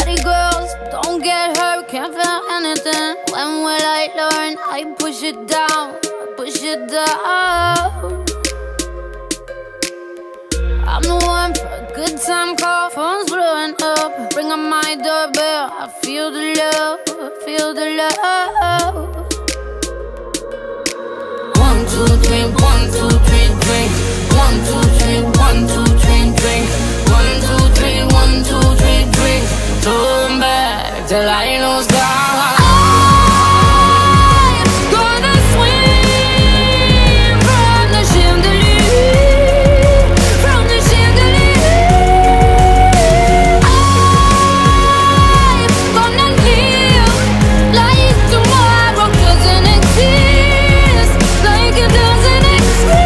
Party girls, don't get hurt, can't feel anything. When will I learn? I push it down, push it down. I'm the one for a good time call, phone's blowing up. Ring on my doorbell, I feel the love, feel the love. 1, 2, 3, 1, 2, 3, drink. 1, 2, 3, 1, 2, 3, drink. 1, 2, 3, 1, 2, 3, drink. Turn back till I lose God. I'm gonna swing from the chandelier, from the chandelier. I'm gonna live like tomorrow doesn't exist, like it doesn't exist.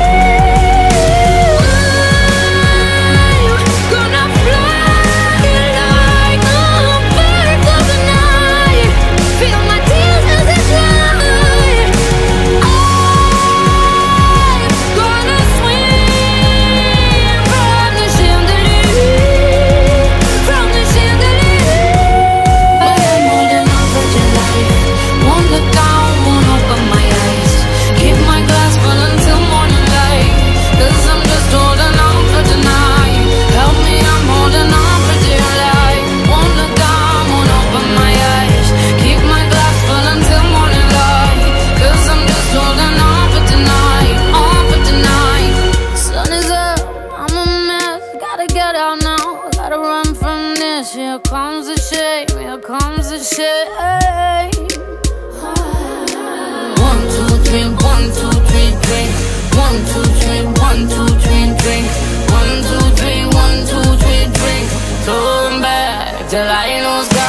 Here comes the shame, here comes the shame. 1, 2, 3, 1, 2, 3, drink. 1, 2, 3, 1, 2, 3, drink. 1, 2, 3, 1, 2, 3, drink. Turn back till I lose God.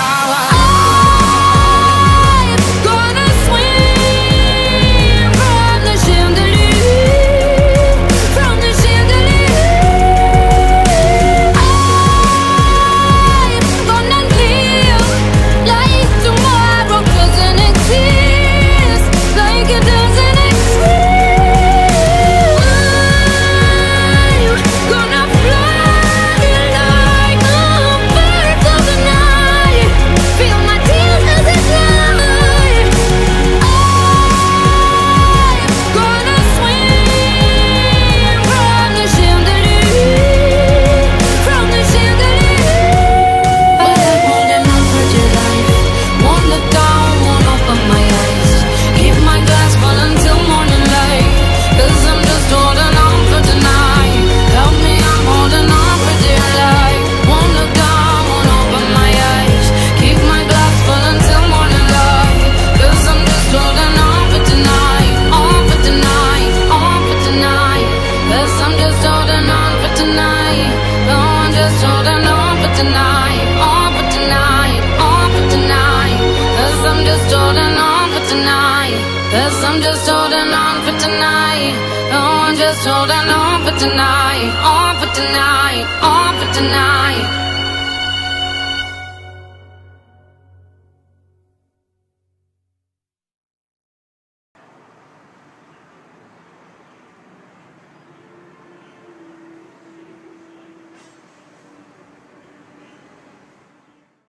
Cause I'm just holding on for tonight. No, I'm just holding on for tonight. On for tonight, on for tonight.